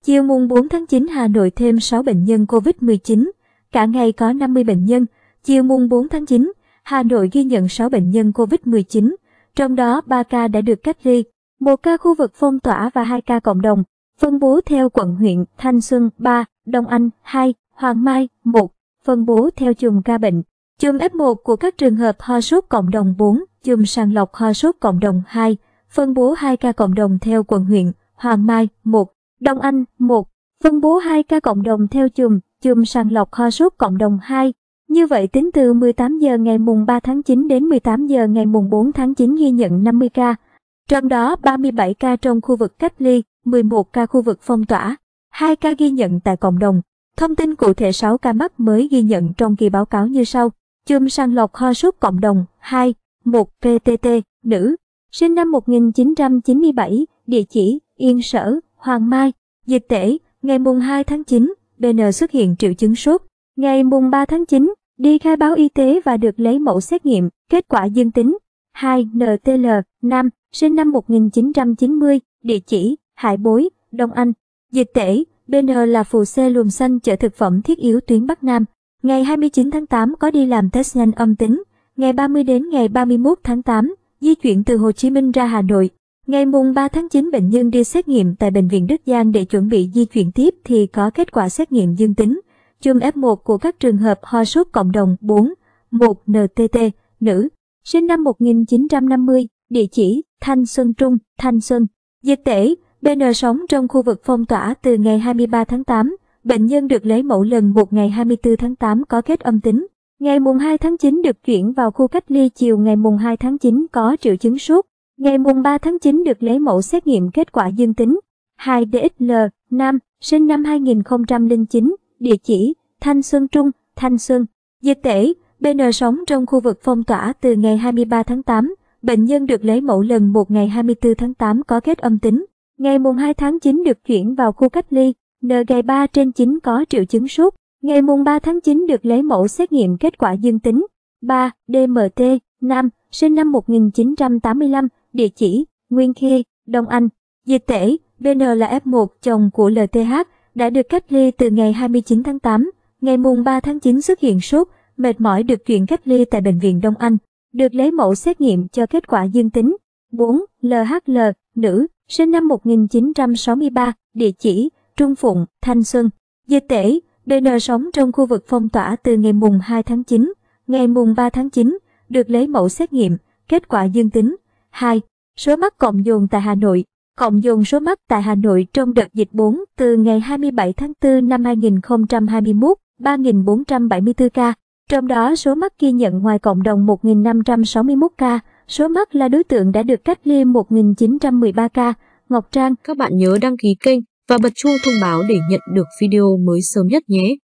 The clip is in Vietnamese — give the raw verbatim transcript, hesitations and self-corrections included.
Chiều mùng bốn tháng chín Hà Nội thêm sáu bệnh nhân Covid mười chín, cả ngày có năm mươi bệnh nhân. Chiều mùng bốn tháng chín, Hà Nội ghi nhận sáu bệnh nhân Covid mười chín, trong đó ba ca đã được cách ly, một ca khu vực phong tỏa và hai ca cộng đồng. Phân bố theo quận huyện: Thanh Xuân ba, Đông Anh hai, Hoàng Mai một. Phân bố theo chùm ca bệnh. Chùm ép một của các trường hợp ho sốt cộng đồng bốn, chùm sàng lọc ho sốt cộng đồng hai. Phân bố hai ca cộng đồng theo quận huyện: Hoàng Mai một, Đông Anh một. Phân bố hai ca cộng đồng theo chùm, chùm sàng lọc ho sốt cộng đồng hai. Như vậy tính từ mười tám giờ ngày mùng ba tháng chín đến mười tám giờ ngày mùng bốn tháng chín ghi nhận năm mươi ca. Trong đó ba mươi bảy ca trong khu vực cách ly, mười một ca khu vực phong tỏa, hai ca ghi nhận tại cộng đồng. Thông tin cụ thể sáu ca mắc mới ghi nhận trong kỳ báo cáo như sau. Chùm sàng lọc ho sốt cộng đồng hai, một pê tê tê, nữ, sinh năm một nghìn chín trăm chín mươi bảy, địa chỉ Yên Sở, Hoàng Mai. Dịch tễ: ngày mùng hai tháng chín, bê en xuất hiện triệu chứng sốt. Ngày mùng ba tháng chín, đi khai báo y tế và được lấy mẫu xét nghiệm, kết quả dương tính. hai en tê lờ, nam, sinh năm một nghìn chín trăm chín mươi, địa chỉ Hải Bối, Đông Anh. Dịch tễ: bê en là phù xe luồng xanh chở thực phẩm thiết yếu tuyến Bắc Nam. Ngày hai mươi chín tháng tám có đi làm test nhanh âm tính. Ngày ba mươi đến ngày ba mươi mốt tháng tám, di chuyển từ Hồ Chí Minh ra Hà Nội. Ngày mùng ba tháng chín bệnh nhân đi xét nghiệm tại Bệnh viện Đức Giang để chuẩn bị di chuyển tiếp thì có kết quả xét nghiệm dương tính. Chùm ép một của các trường hợp ho sốt cộng đồng bốn, một en tê tê, nữ, sinh năm một nghìn chín trăm năm mươi, địa chỉ Thanh Xuân Trung, Thanh Xuân. Dịch tễ: bê en sống trong khu vực phong tỏa từ ngày hai mươi ba tháng tám, bệnh nhân được lấy mẫu lần một ngày hai mươi tư tháng tám có kết âm tính. Ngày mùng hai tháng chín được chuyển vào khu cách ly, chiều ngày mùng hai tháng chín có triệu chứng sốt. Ngày mùng ba tháng chín được lấy mẫu xét nghiệm, kết quả dương tính. hai đê ích lờ, nam, sinh năm hai nghìn không trăm lẻ chín, địa chỉ Thanh Xuân Trung, Thanh Xuân. Dịch tễ: bê en sống trong khu vực phong tỏa từ ngày hai mươi ba tháng tám, bệnh nhân được lấy mẫu lần một ngày hai mươi tư tháng tám có kết âm tính. Ngày mùng hai tháng chín được chuyển vào khu cách ly, en ngày ba trên chín có triệu chứng sốt. Ngày mùng ba tháng chín được lấy mẫu xét nghiệm, kết quả dương tính. ba đê em tê, nam, sinh năm một nghìn chín trăm tám mươi lăm, địa chỉ Nguyên Khê, Đông Anh. Dịch tễ: bê en là ép một chồng của lờ tê hát, đã được cách ly từ ngày hai mươi chín tháng tám. Ngày mùng ba tháng chín xuất hiện sốt, mệt mỏi, được chuyển cách ly tại Bệnh viện Đông Anh. Được lấy mẫu xét nghiệm cho kết quả dương tính. bốn lờ hát lờ, nữ, sinh năm một nghìn chín trăm sáu mươi ba, địa chỉ Trung Phụng, Thanh Xuân. Dịch tễ: bê en sống trong khu vực phong tỏa từ ngày mùng hai tháng chín. Ngày mùng ba tháng chín, được lấy mẫu xét nghiệm, kết quả dương tính. hai Số mắc cộng dồn tại Hà Nội. Cộng dồn số mắc tại Hà Nội trong đợt dịch bốn từ ngày hai mươi bảy tháng tư năm hai nghìn không trăm hai mươi mốt, ba nghìn bốn trăm bảy mươi tư ca. Trong đó số mắc ghi nhận ngoài cộng đồng một nghìn năm trăm sáu mươi mốt ca. Số mắc là đối tượng đã được cách ly một nghìn chín trăm mười ba ca. Ngọc Trang. Các bạn nhớ đăng ký kênh và bật chuông thông báo để nhận được video mới sớm nhất nhé.